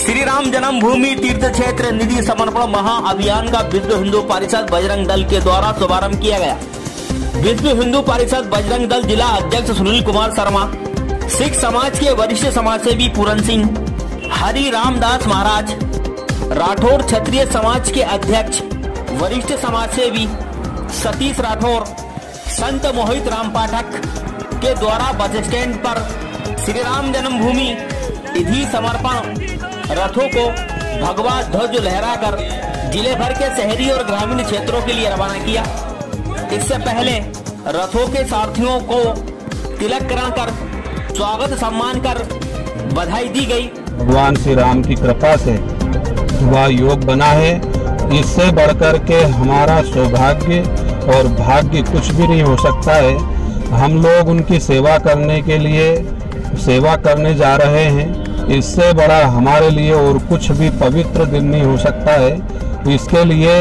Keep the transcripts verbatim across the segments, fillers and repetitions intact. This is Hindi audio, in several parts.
श्री राम जन्मभूमि तीर्थ क्षेत्र निधि समर्पण महाअभियान का विश्व हिंदू परिषद बजरंग दल के द्वारा शुभारंभ किया गया। विश्व हिंदू परिषद बजरंग दल जिला अध्यक्ष सुनील कुमार शर्मा, सिख समाज के वरिष्ठ समाजसेवी पूरन सिंह, हरि रामदास महाराज, राठौर क्षत्रिय समाज के अध्यक्ष वरिष्ठ समाजसेवी सतीश राठौर, संत मोहित राम पाठक के द्वारा बस स्टैंड पर श्री राम जन्मभूमि निधि समर्पण रथों को भगवा ध्वज लहराकर जिले भर के शहरी और ग्रामीण क्षेत्रों के लिए रवाना किया। इससे पहले रथों के सारथियों को तिलक कराकर स्वागत सम्मान कर बधाई दी गई। भगवान श्री राम की कृपा से वह योग बना है। इससे बढ़कर के हमारा सौभाग्य और भाग्य कुछ भी नहीं हो सकता है। हम लोग उनकी सेवा करने के लिए सेवा करने जा रहे हैं। इससे बड़ा हमारे लिए और कुछ भी पवित्र दिन नहीं हो सकता है। इसके लिए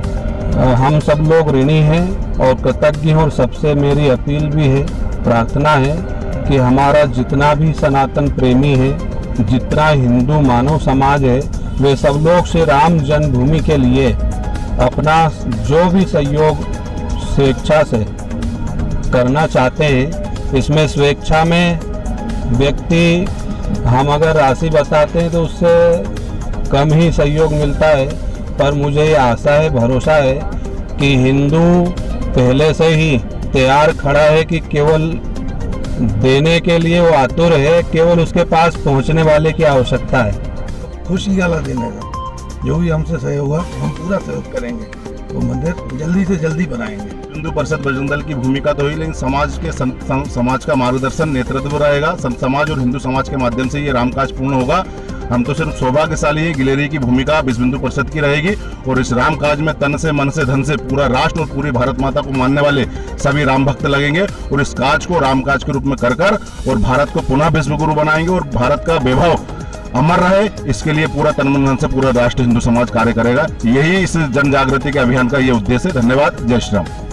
हम सब लोग ऋणी हैं और कृतज्ञ हैं। और सबसे मेरी अपील भी है, प्रार्थना है कि हमारा जितना भी सनातन प्रेमी है, जितना हिंदू मानव समाज है, वे सब लोग श्री राम जन्मभूमि के लिए अपना जो भी सहयोग स्वेच्छा से करना चाहते हैं। इसमें स्वेच्छा में व्यक्ति हम अगर राशि बताते हैं तो उससे कम ही सहयोग मिलता है, पर मुझे ये आशा है, भरोसा है कि हिंदू पहले से ही तैयार खड़ा है कि केवल देने के लिए वो आतुर है, केवल उसके पास पहुंचने वाले की आवश्यकता है। खुशी वाला दिन है, जो भी हमसे सहयोग हुआ हम पूरा सहयोग करेंगे, वो मंदिर जल्दी से जल्दी बनाएंगे। हिंदू परिषद बजरंग दल की भूमिका तो ही, लेकिन समाज के सम, सम, समाज का मार्गदर्शन नेतृत्व रहेगा। सम, समाज और हिंदू समाज के माध्यम से ये रामकाज पूर्ण होगा। हम तो सिर्फ सौभाग्यशाली है, गिलेरी की भूमिका विश्व हिंदू परिषद की रहेगी और इस रामकाज में तन से, मन से, धन से पूरा राष्ट्र और पूरी भारत माता को मानने वाले सभी राम भक्त लगेंगे और इस काज को रामकाज के रूप में कर कर और भारत को पुनः विश्व गुरु बनाएंगे और भारत का वैभव अमर रहे, इसके लिए पूरा तन मन धन से पूरा राष्ट्र हिंदू समाज कार्य करेगा। यही इस जन जागृति के अभियान का ये उद्देश्य है। धन्यवाद। जय श्री राम।